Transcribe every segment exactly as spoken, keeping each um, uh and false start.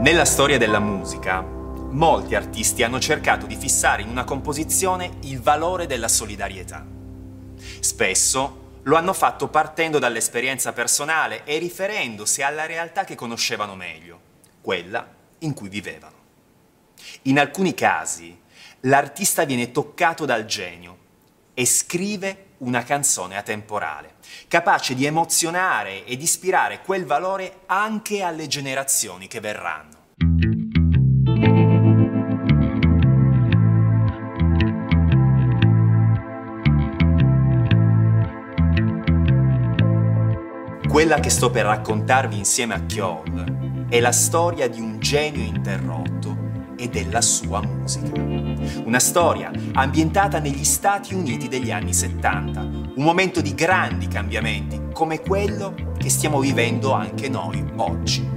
Nella storia della musica, molti artisti hanno cercato di fissare in una composizione il valore della solidarietà. Spesso lo hanno fatto partendo dall'esperienza personale e riferendosi alla realtà che conoscevano meglio, quella in cui vivevano. In alcuni casi, l'artista viene toccato dal genio e scrive una canzone atemporale, capace di emozionare ed ispirare quel valore anche alle generazioni che verranno. Quella che sto per raccontarvi insieme a Kjol è la storia di un genio interrotto e della sua musica. Una storia ambientata negli Stati Uniti degli anni settanta, un momento di grandi cambiamenti come quello che stiamo vivendo anche noi oggi.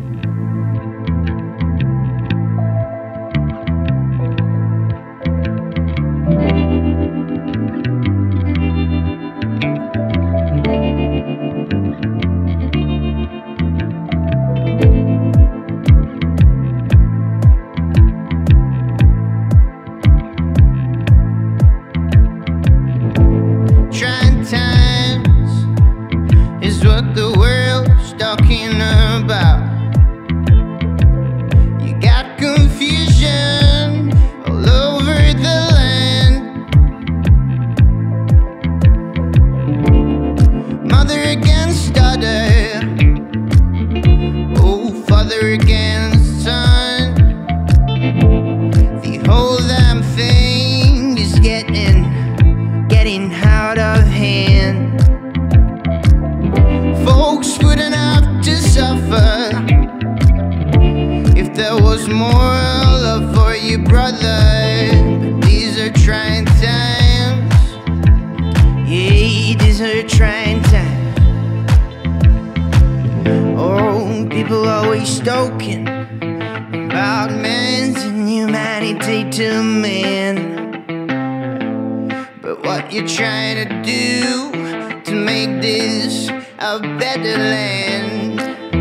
Stoking about men's inhumanity to men, but what you trying to do to make this a better land?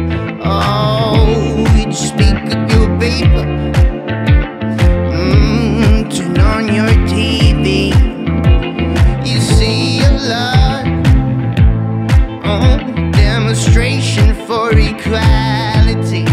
Oh, you just pick up your paper, mm, turn on your T V, you see a lot, oh, demonstration for equality.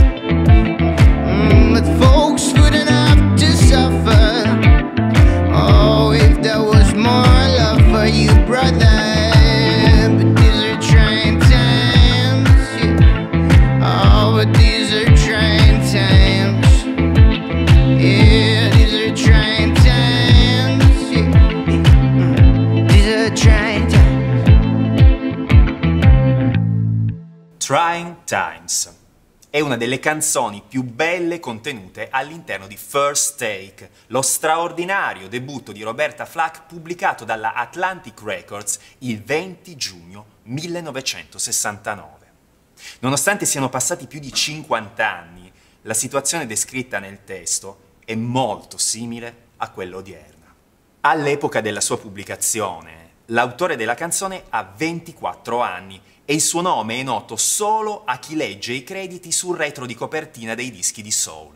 Trying Times è una delle canzoni più belle contenute all'interno di First Take, lo straordinario debutto di Roberta Flack pubblicato dalla Atlantic Records il venti giugno millenovecentosessantanove. Nonostante siano passati più di cinquanta anni, la situazione descritta nel testo è molto simile a quella odierna. All'epoca della sua pubblicazione, l'autore della canzone ha ventiquattro anni e il suo nome è noto solo a chi legge i crediti sul retro di copertina dei dischi di soul.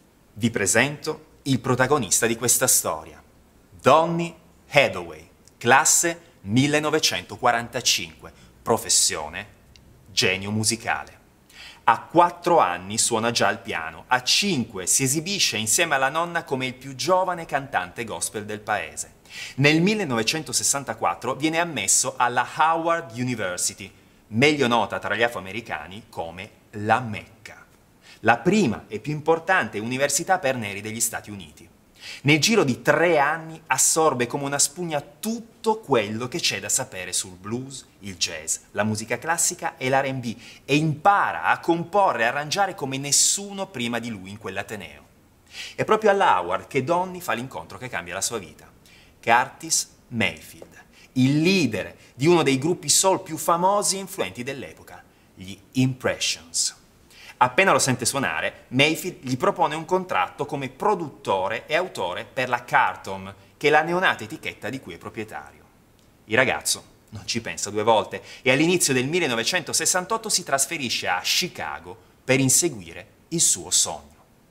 Vi presento il protagonista di questa storia, Donny Hathaway, classe millenovecentoquarantacinque, professione genio musicale. A quattro anni suona già il piano, a cinque si esibisce insieme alla nonna come il più giovane cantante gospel del paese. Nel millenovecentosessantaquattro viene ammesso alla Howard University, meglio nota tra gli afroamericani come la Mecca, la prima e più importante università per neri degli Stati Uniti. Nel giro di tre anni assorbe come una spugna tutto quello che c'è da sapere sul blues, il jazz, la musica classica e l'R and B e impara a comporre e arrangiare come nessuno prima di lui in quell'ateneo. È proprio alla Howard che Donny fa l'incontro che cambia la sua vita. Curtis Mayfield, il leader di uno dei gruppi soul più famosi e influenti dell'epoca, gli Impressions. Appena lo sente suonare, Mayfield gli propone un contratto come produttore e autore per la Cartom, che è la neonata etichetta di cui è proprietario. Il ragazzo non ci pensa due volte e all'inizio del millenovecentosessantotto si trasferisce a Chicago per inseguire il suo sogno.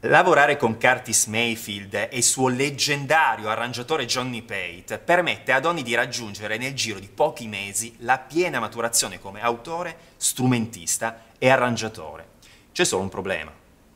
Lavorare con Curtis Mayfield e il suo leggendario arrangiatore Johnny Pate permette a Donny di raggiungere nel giro di pochi mesi la piena maturazione come autore, strumentista e arrangiatore. C'è solo un problema.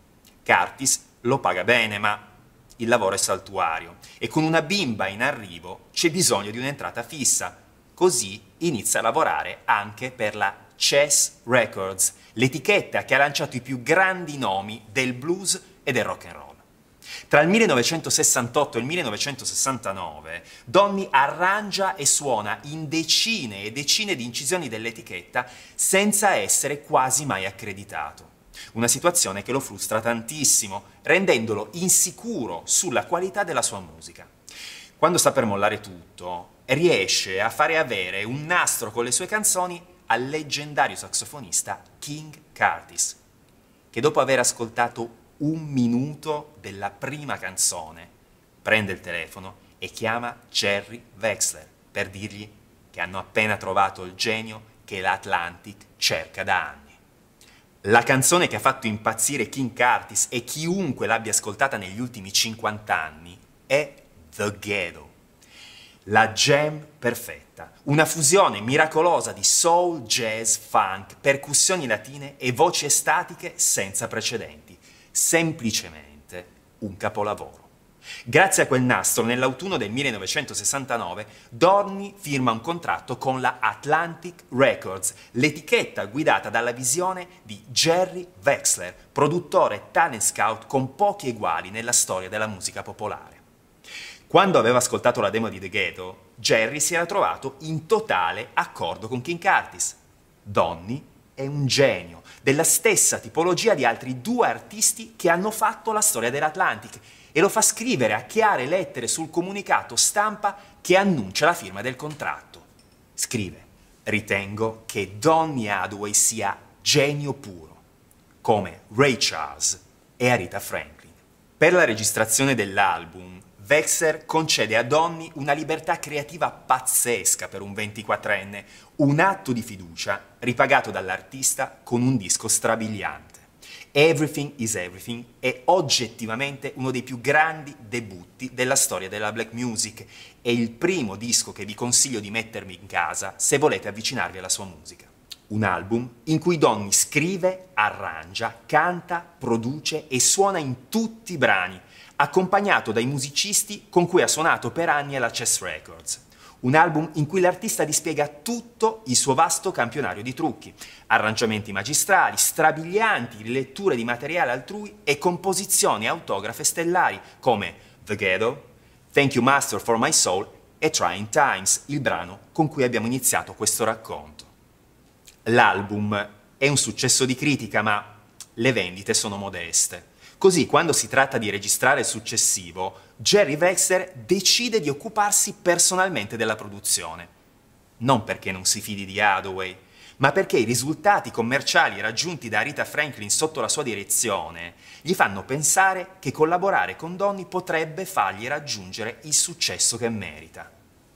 Curtis lo paga bene, ma il lavoro è saltuario e con una bimba in arrivo c'è bisogno di un'entrata fissa. Così inizia a lavorare anche per la Chess Records, l'etichetta che ha lanciato i più grandi nomi del blues e del rock and roll. Tra il millenovecentosessantotto e il millenovecentosessantanove, Donny arrangia e suona in decine e decine di incisioni dell'etichetta senza essere quasi mai accreditato. Una situazione che lo frustra tantissimo, rendendolo insicuro sulla qualità della sua musica. Quando sta per mollare tutto, riesce a fare avere un nastro con le sue canzoni al leggendario sassofonista King Curtis, che dopo aver ascoltato un minuto della prima canzone, prende il telefono e chiama Jerry Wexler per dirgli che hanno appena trovato il genio che l'Atlantic cerca da anni. La canzone che ha fatto impazzire King Curtis e chiunque l'abbia ascoltata negli ultimi cinquanta anni è The Ghetto. La jam perfetta, una fusione miracolosa di soul, jazz, funk, percussioni latine e voci estatiche senza precedenti. Semplicemente un capolavoro. Grazie a quel nastro, nell'autunno del millenovecentosessantanove, Donny firma un contratto con la Atlantic Records, l'etichetta guidata dalla visione di Jerry Wexler, produttore talent scout con pochi eguali nella storia della musica popolare. Quando aveva ascoltato la demo di The Ghetto, Jerry si era trovato in totale accordo con King Curtis. Donny è un genio, della stessa tipologia di altri due artisti che hanno fatto la storia dell'Atlantic, e lo fa scrivere a chiare lettere sul comunicato stampa che annuncia la firma del contratto. Scrive: ritengo che Donny Hathaway sia genio puro, come Ray Charles e Aretha Franklin. Per la registrazione dell'album, Wexler concede a Donny una libertà creativa pazzesca per un ventiquattrenne, un atto di fiducia ripagato dall'artista con un disco strabiliante. Everything is Everything è oggettivamente uno dei più grandi debutti della storia della black music. È il primo disco che vi consiglio di mettervi in casa se volete avvicinarvi alla sua musica. Un album in cui Donny scrive, arrangia, canta, produce e suona in tutti i brani, accompagnato dai musicisti con cui ha suonato per anni alla Chess Records. Un album in cui l'artista dispiega tutto il suo vasto campionario di trucchi, arrangiamenti magistrali, strabilianti, riletture di materiale altrui e composizioni autografe stellari come The Ghetto, Thank You Master for My Soul e Trying Times, il brano con cui abbiamo iniziato questo racconto. L'album è un successo di critica, ma le vendite sono modeste. Così, quando si tratta di registrare il successivo, Jerry Wexler decide di occuparsi personalmente della produzione. Non perché non si fidi di Hathaway, ma perché i risultati commerciali raggiunti da Aretha Franklin sotto la sua direzione gli fanno pensare che collaborare con Donny potrebbe fargli raggiungere il successo che merita.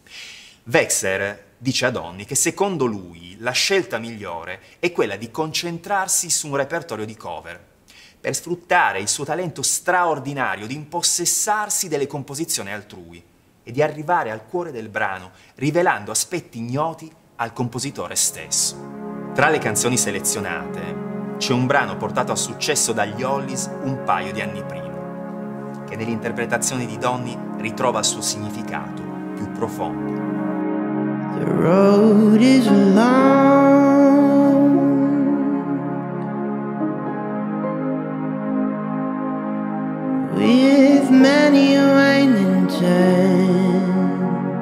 Wexler dice a Donny che secondo lui la scelta migliore è quella di concentrarsi su un repertorio di cover, per sfruttare il suo talento straordinario di impossessarsi delle composizioni altrui e di arrivare al cuore del brano, rivelando aspetti ignoti al compositore stesso. Tra le canzoni selezionate c'è un brano portato a successo dagli Hollies un paio di anni prima, che nell'interpretazione di Donny ritrova il suo significato più profondo. The road is long, with many winding turns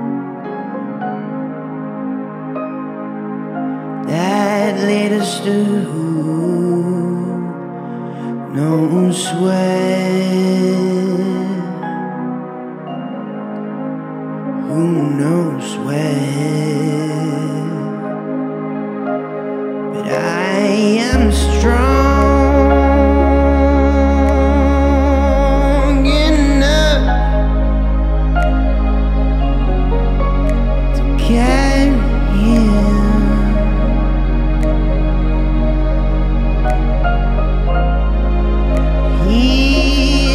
that lead us to who knows where, who knows where, but I am strong he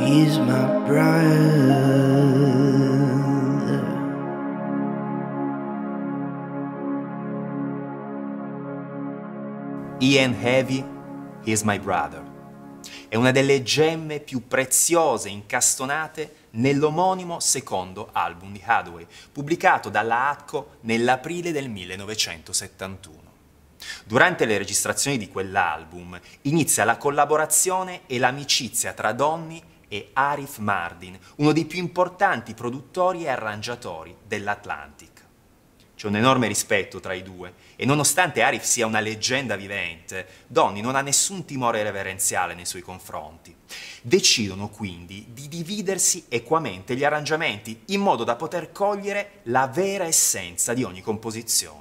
he's my brother. Ian Heavy, He's My Brother. È una delle gemme più preziose incastonate nell'omonimo secondo album di Hathaway, pubblicato dalla Atco nell'aprile del millenovecentosettantuno. Durante le registrazioni di quell'album inizia la collaborazione e l'amicizia tra Donny e Arif Mardin, uno dei più importanti produttori e arrangiatori dell'Atlantic. C'è un enorme rispetto tra i due e nonostante Arif sia una leggenda vivente, Donny non ha nessun timore reverenziale nei suoi confronti. Decidono quindi di dividersi equamente gli arrangiamenti in modo da poter cogliere la vera essenza di ogni composizione.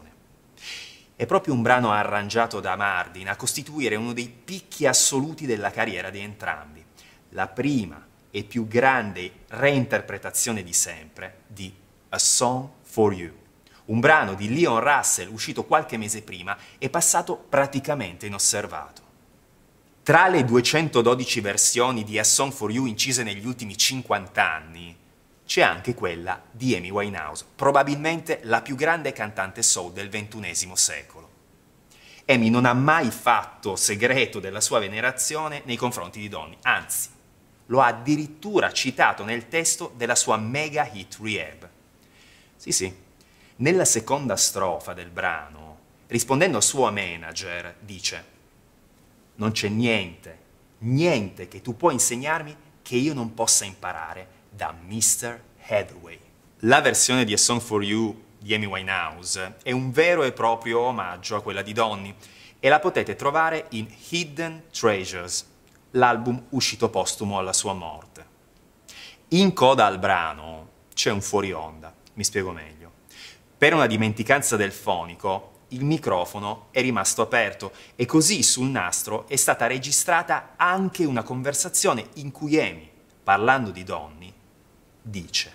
È proprio un brano arrangiato da Mardin a costituire uno dei picchi assoluti della carriera di entrambi, la prima e più grande reinterpretazione di sempre di A Song for You. Un brano di Leon Russell uscito qualche mese prima e passato praticamente inosservato. Tra le duecentododici versioni di A Song for You incise negli ultimi cinquanta anni, c'è anche quella di Amy Winehouse, probabilmente la più grande cantante soul del ventunesimo secolo. Amy non ha mai fatto segreto della sua venerazione nei confronti di Donny, anzi, lo ha addirittura citato nel testo della sua mega hit Rehab. Sì, sì. Nella seconda strofa del brano, rispondendo al suo manager, dice: «Non c'è niente, niente che tu puoi insegnarmi che io non possa imparare da mister Hathaway». La versione di A Song for You di Amy Winehouse è un vero e proprio omaggio a quella di Donny e la potete trovare in Hidden Treasures, l'album uscito postumo alla sua morte. In coda al brano c'è un fuori onda, mi spiego meglio. Per una dimenticanza del fonico, il microfono è rimasto aperto e così sul nastro è stata registrata anche una conversazione in cui Amy, parlando di Donny, dice: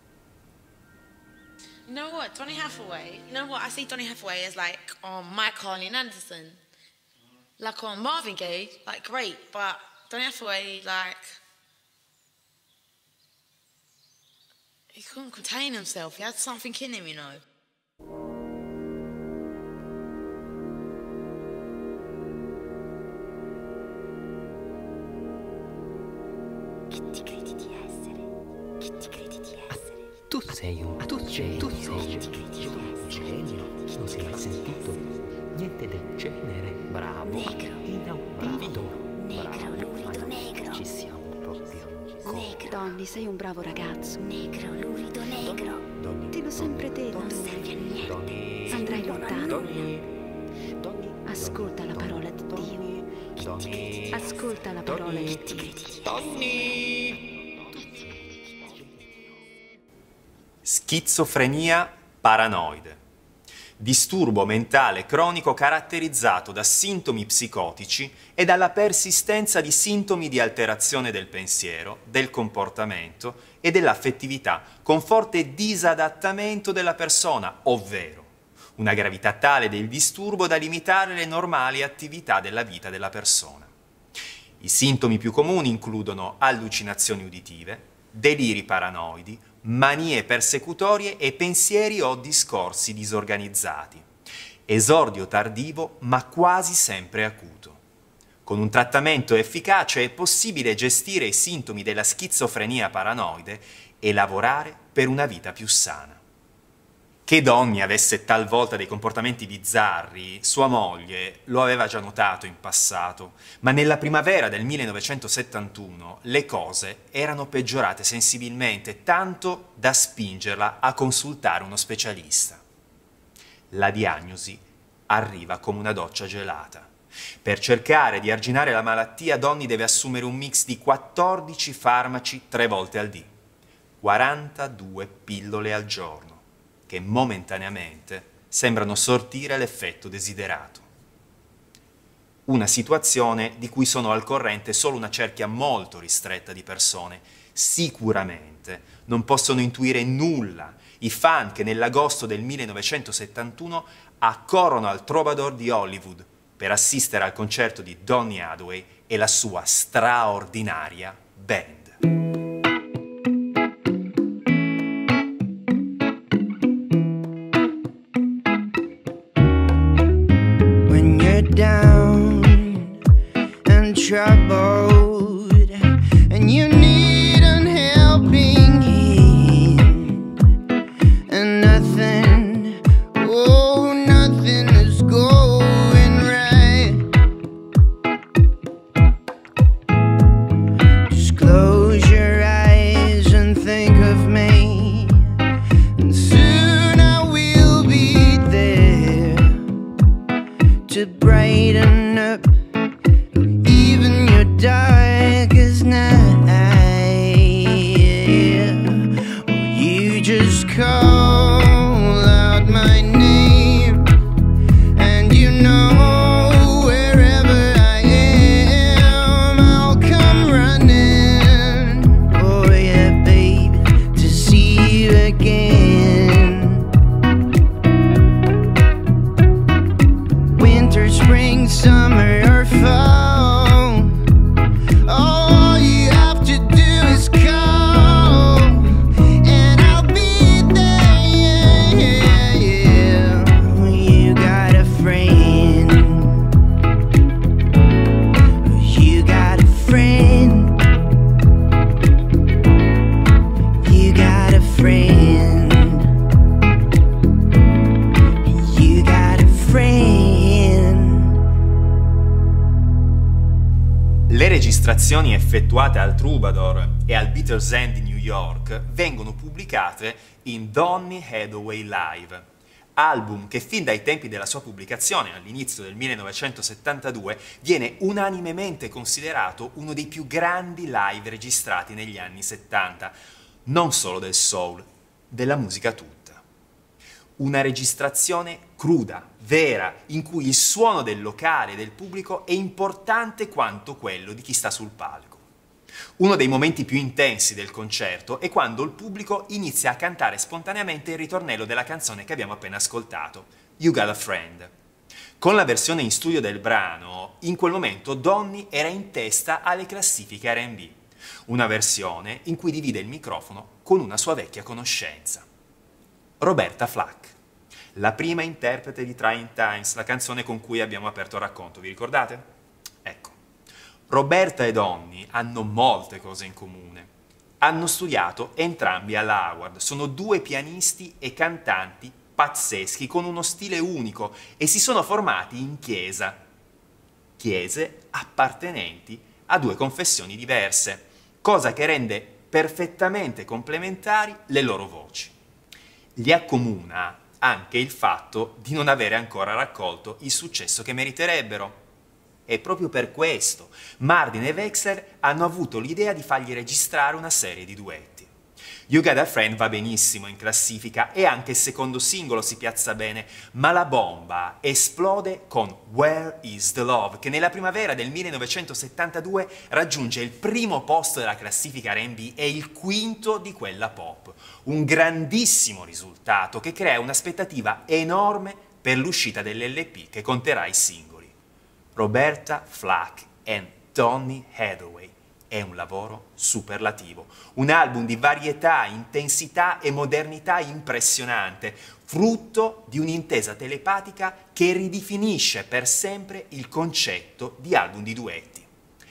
You know what, Donny Hathaway, you know what, I see Donny Hathaway as like on Mike Harley and Anderson. Like on Marvin Gaye, like great, but Donny Hathaway, like, he couldn't contain himself, he had something in him, you know. Chi ti credi di essere? Chi ti credi di essere? Tu sei un tu sei, tu sei un genio, non si è mai sentito niente del genere. Bravo, negro, inaudito, negro, lurido, negro. Ci siamo proprio. Negro. Donny, sei un bravo ragazzo. Negro, lurido, negro. Donny, Te l'ho sempre detto. Non serve a niente. Donny, Andrai lontano. Donny, Donny, Ascolta la parola di Dio. Donny, Ascolta la parola di Dio. Donny. Schizofrenia paranoide. Disturbo mentale cronico caratterizzato da sintomi psicotici e dalla persistenza di sintomi di alterazione del pensiero, del comportamento e dell'affettività con forte disadattamento della persona, ovvero una gravità tale del disturbo da limitare le normali attività della vita della persona. I sintomi più comuni includono allucinazioni uditive, deliri paranoidi, manie persecutorie e pensieri o discorsi disorganizzati. Esordio tardivo ma quasi sempre acuto. Con un trattamento efficace è possibile gestire i sintomi della schizofrenia paranoide e lavorare per una vita più sana. Che Donny avesse talvolta dei comportamenti bizzarri, sua moglie lo aveva già notato in passato, ma nella primavera del millenovecentosettantuno le cose erano peggiorate sensibilmente, tanto da spingerla a consultare uno specialista. La diagnosi arriva come una doccia gelata. Per cercare di arginare la malattia, Donny deve assumere un mix di quattordici farmaci tre volte al dì, quarantadue pillole al giorno, che momentaneamente sembrano sortire l'effetto desiderato. Una situazione di cui sono al corrente solo una cerchia molto ristretta di persone. Sicuramente non possono intuire nulla i fan che nell'agosto del millenovecentosettantuno accorrono al Troubadour di Hollywood per assistere al concerto di Donny Hathaway e la sua straordinaria band. Close your eyes and think of me, and soon I will be there to brighten up even your darkest night. Oh, you just call out my name, and you know wherever I am, I'll come running. Oh yeah, baby, to see you again. Winter, spring, summer, or fall, all you have to do is call, and I'll be there. Yeah, yeah, yeah. You got a friend. You got a friend. You got a friend. You got a friend. Le registrazioni effettuate al Troubadour e al Beatles End di New York vengono pubblicate in Donny Hathaway Live, album che fin dai tempi della sua pubblicazione all'inizio del millenovecentosettantadue viene unanimemente considerato uno dei più grandi live registrati negli anni settanta, non solo del soul, della musica tutta. Una registrazione cruda, vera, in cui il suono del locale e del pubblico è importante quanto quello di chi sta sul palco. Uno dei momenti più intensi del concerto è quando il pubblico inizia a cantare spontaneamente il ritornello della canzone che abbiamo appena ascoltato, You Got a Friend. Con la versione in studio del brano, in quel momento Donny era in testa alle classifiche R and B, una versione in cui divide il microfono con una sua vecchia conoscenza, Roberta Flack, la prima interprete di Trying Times, la canzone con cui abbiamo aperto il racconto, vi ricordate? Ecco, Roberta e Donny hanno molte cose in comune. Hanno studiato entrambi alla Howard, sono due pianisti e cantanti pazzeschi con uno stile unico e si sono formati in chiesa, chiese appartenenti a due confessioni diverse, cosa che rende perfettamente complementari le loro voci. Li accomuna anche il fatto di non avere ancora raccolto il successo che meriterebbero. E proprio per questo Martin e Wexler hanno avuto l'idea di fargli registrare una serie di duetti. You Got a Friend va benissimo in classifica e anche il secondo singolo si piazza bene, ma la bomba esplode con Where is the Love, che nella primavera del millenovecentosettantadue raggiunge il primo posto della classifica R and B e il quinto di quella pop. Un grandissimo risultato che crea un'aspettativa enorme per l'uscita dell'L P che conterà i singoli. Roberta Flack and Donny Hathaway. È un lavoro superlativo, un album di varietà, intensità e modernità impressionante, frutto di un'intesa telepatica che ridefinisce per sempre il concetto di album di duetti.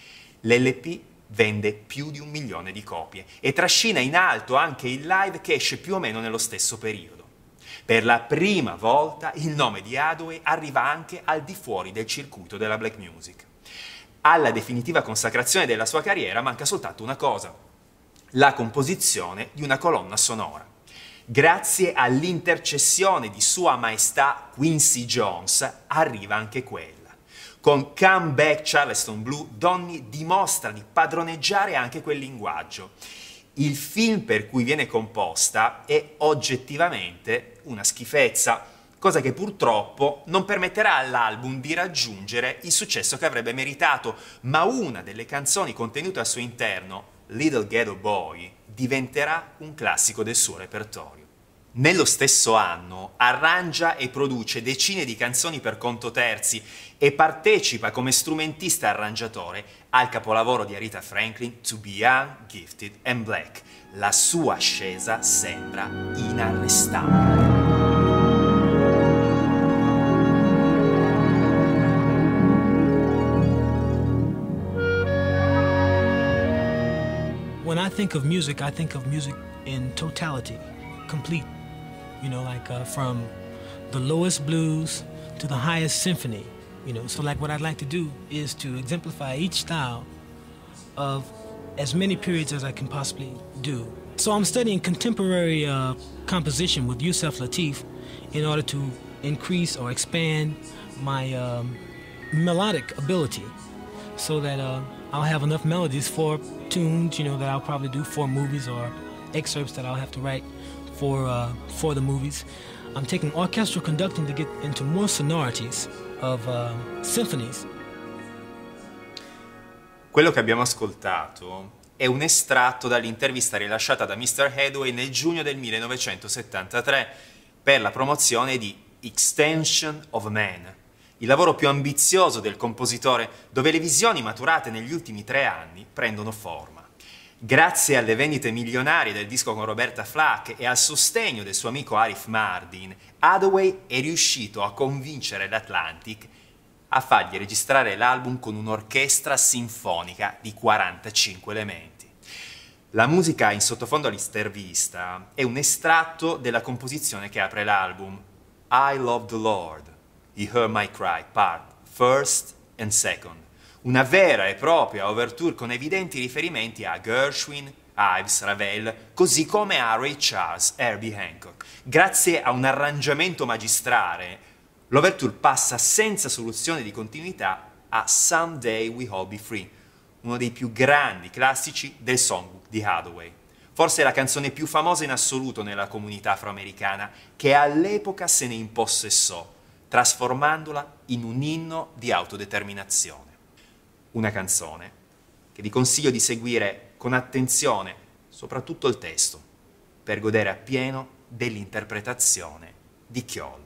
L'L P vende più di un milione di copie e trascina in alto anche il live che esce più o meno nello stesso periodo. Per la prima volta il nome di Hathaway arriva anche al di fuori del circuito della black music. Alla definitiva consacrazione della sua carriera manca soltanto una cosa: la composizione di una colonna sonora. Grazie all'intercessione di Sua Maestà Quincy Jones arriva anche quella. Con Come Back Charleston Blue, Donny dimostra di padroneggiare anche quel linguaggio. Il film per cui viene composta è oggettivamente una schifezza, cosa che purtroppo non permetterà all'album di raggiungere il successo che avrebbe meritato, ma una delle canzoni contenute al suo interno, Little Ghetto Boy, diventerà un classico del suo repertorio. Nello stesso anno arrangia e produce decine di canzoni per conto terzi e partecipa come strumentista e arrangiatore al capolavoro di Aretha Franklin, To Be Young, Gifted and Black. La sua ascesa sembra inarrestabile. When I think of music, I think of music in totality, complete. You know, like uh, from the lowest blues to the highest symphony. You know, so like what I'd like to do is to exemplify each style of as many periods as I can possibly do. So I'm studying contemporary uh, composition with Yusef Lateef in order to increase or expand my um, melodic ability, so that uh, I'll have enough melodies for tunes, you know, that I'll probably do for movies, or excerpts that I'll have to write for uh, for the movies. I'm taking orchestral conducting to get into more sonorities of uh, symphonies. Quello che abbiamo ascoltato è un estratto dall'intervista rilasciata da mister Hadaway nel giugno del millenovecentosettantatré per la promozione di Extension of Man, il lavoro più ambizioso del compositore, dove le visioni maturate negli ultimi tre anni prendono forma. Grazie alle vendite milionarie del disco con Roberta Flack e al sostegno del suo amico Arif Mardin, Hadaway è riuscito a convincere l'Atlantic a fargli registrare l'album con un'orchestra sinfonica di quarantacinque elementi. La musica in sottofondo all'intervista è un estratto della composizione che apre l'album, I Love the Lord, He Heard My Cry, part first and second, una vera e propria overture con evidenti riferimenti a Gershwin, Ives, Ravel, così come a Ray Charles e Herbie Hancock. Grazie a un arrangiamento magistrale, l'overture passa senza soluzione di continuità a Someday We All Be Free, uno dei più grandi classici del songbook di Hadaway. Forse è la canzone più famosa in assoluto nella comunità afroamericana, che all'epoca se ne impossessò, trasformandola in un inno di autodeterminazione. Una canzone che vi consiglio di seguire con attenzione, soprattutto il testo, per godere appieno dell'interpretazione di Kyol.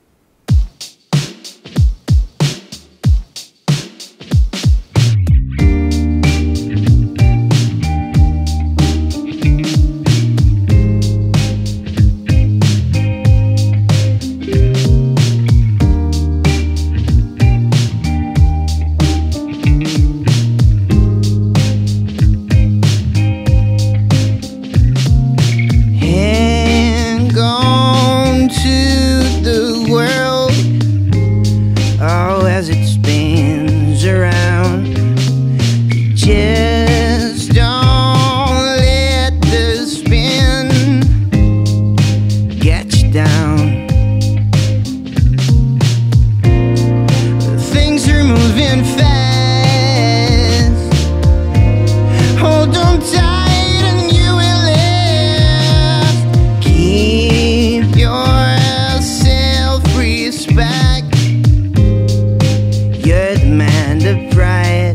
And gone to the world, oh, as it spins around. Just don't let the spin get you down. Things are moving fast. Hold on tight and you will last. Keep your self-respect. You're the man to pride.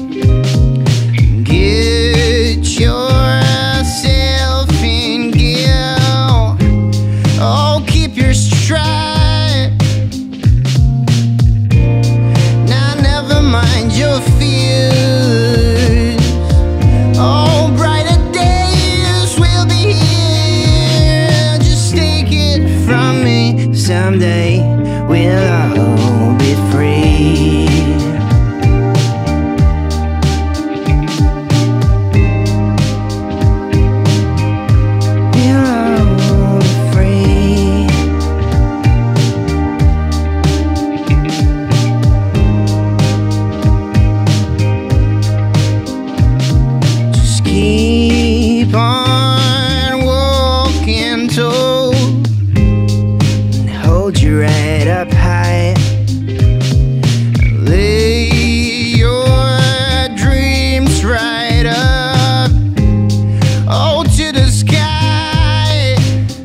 Get yourself in gear. Oh, keep your stride. Now never mind your fears. Oh, brighter days will be here. Just take it from me. Someday we'll all be free. We'll all be free. Just keep on walking tall and hold your head up high. Lay your dreams right up, oh, to the sky.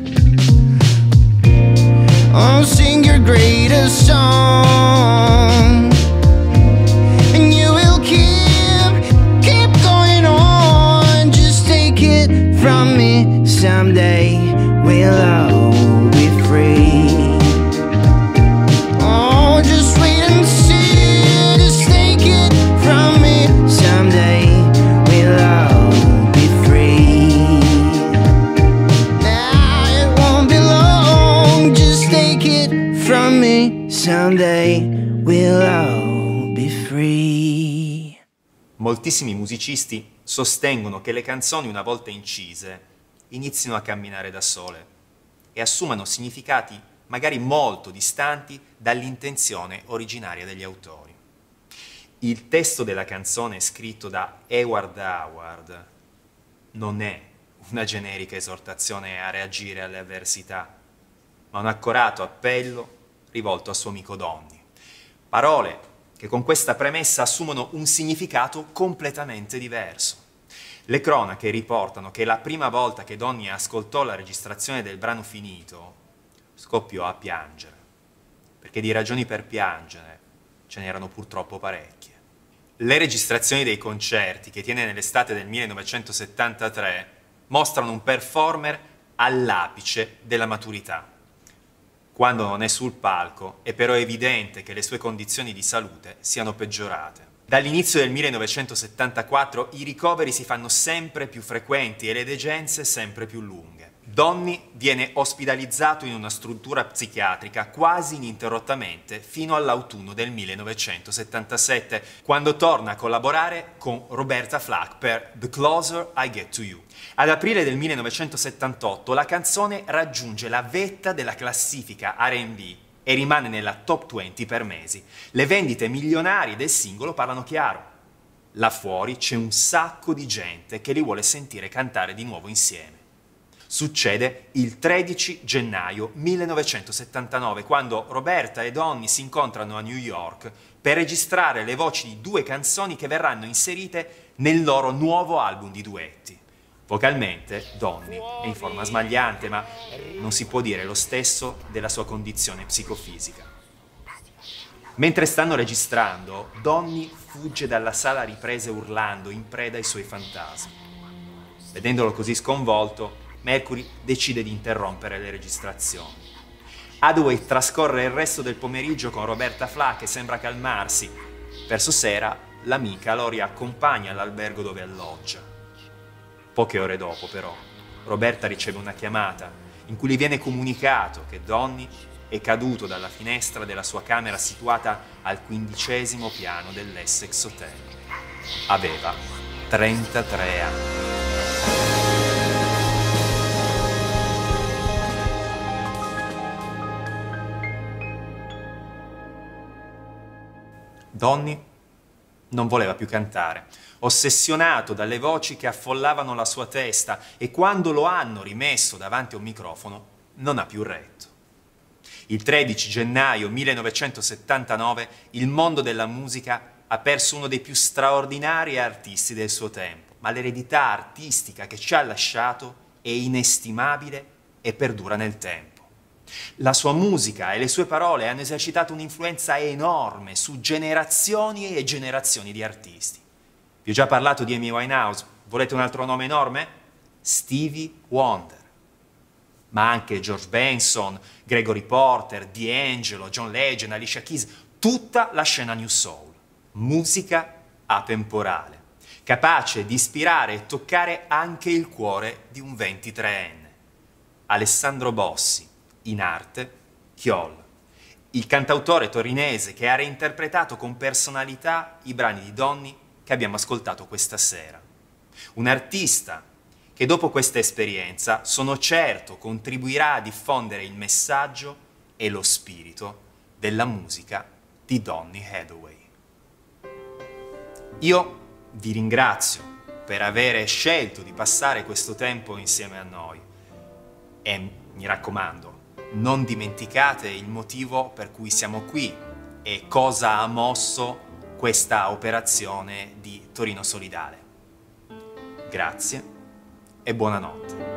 Oh, sing your greatest song, and you will keep, keep going on. Just take it from me. Someday we'll all be free. Oh, just wait and see. Just take it from me. Someday we'll all be free. Now it won't be long. Just take it from me. Someday we'll all be free. Moltissimi musicisti sostengono che le canzoni, una volta incise, inizino a camminare da sole e assumano significati magari molto distanti dall'intenzione originaria degli autori. Il testo della canzone scritto da Howard Howard non è una generica esortazione a reagire alle avversità, ma un accorato appello rivolto a suo amico Donny. Parole che con questa premessa assumono un significato completamente diverso. Le cronache riportano che la prima volta che Donny ascoltò la registrazione del brano finito, scoppiò a piangere, perché di ragioni per piangere ce n'erano purtroppo parecchie. Le registrazioni dei concerti che tiene nell'estate del millenovecentosettantatré mostrano un performer all'apice della maturità. Quando non è sul palco è però evidente che le sue condizioni di salute siano peggiorate. Dall'inizio del millenovecentosettantaquattro i ricoveri si fanno sempre più frequenti e le degenze sempre più lunghe. Donny viene ospedalizzato in una struttura psichiatrica quasi ininterrottamente fino all'autunno del millenovecentosettantasette, quando torna a collaborare con Roberta Flack per The Closer I Get to You. Ad aprile del millenovecentosettantotto la canzone raggiunge la vetta della classifica R and B e rimane nella top venti per mesi. Le vendite milionarie del singolo parlano chiaro. Là fuori c'è un sacco di gente che li vuole sentire cantare di nuovo insieme. Succede il tredici gennaio millenovecentosettantanove, quando Roberta e Donny si incontrano a New York per registrare le voci di due canzoni che verranno inserite nel loro nuovo album di duetti. Vocalmente, Donny è in forma smagliante, ma non si può dire lo stesso della sua condizione psicofisica. Mentre stanno registrando, Donny fugge dalla sala riprese urlando, in preda ai suoi fantasmi. Vedendolo così sconvolto, Mercury decide di interrompere le registrazioni. Hathaway trascorre il resto del pomeriggio con Roberta Flack e sembra calmarsi. Verso sera, l'amica lo riaccompagna all'albergo dove alloggia. Poche ore dopo, però, Roberta riceve una chiamata in cui gli viene comunicato che Donny è caduto dalla finestra della sua camera situata al quindicesimo piano dell'Essex Hotel. Aveva trentatré anni. Donny non voleva più cantare, ossessionato dalle voci che affollavano la sua testa, e quando lo hanno rimesso davanti a un microfono non ha più retto. Il tredici gennaio millenovecentosettantanove il mondo della musica ha perso uno dei più straordinari artisti del suo tempo, ma l'eredità artistica che ci ha lasciato è inestimabile e perdura nel tempo. La sua musica e le sue parole hanno esercitato un'influenza enorme su generazioni e generazioni di artisti. Vi ho già parlato di Amy Winehouse, volete un altro nome enorme? Stevie Wonder. Ma anche George Benson, Gregory Porter, D'Angelo, John Legend, Alicia Keys, tutta la scena New Soul. Musica atemporale, capace di ispirare e toccare anche il cuore di un ventitreenne. Alessandro Bossi, in arte, Chiol, il cantautore torinese che ha reinterpretato con personalità i brani di Donny che abbiamo ascoltato questa sera. Un artista che dopo questa esperienza, sono certo, contribuirà a diffondere il messaggio e lo spirito della musica di Donny Hathaway. Io vi ringrazio per aver scelto di passare questo tempo insieme a noi e mi raccomando, non dimenticate il motivo per cui siamo qui e cosa ha mosso questa operazione di Torino Solidale. Grazie e buonanotte.